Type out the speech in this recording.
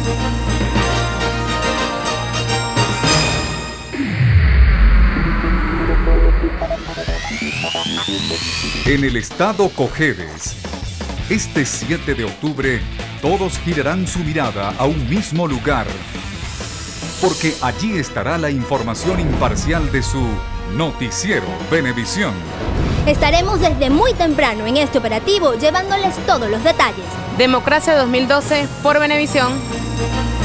En el estado Cojedes, este 7 de octubre, todos girarán su mirada a un mismo lugar, porque allí estará la información imparcial de su noticiero Venevisión. Estaremos desde muy temprano en este operativo llevándoles todos los detalles. Democracia 2012 por Venevisión.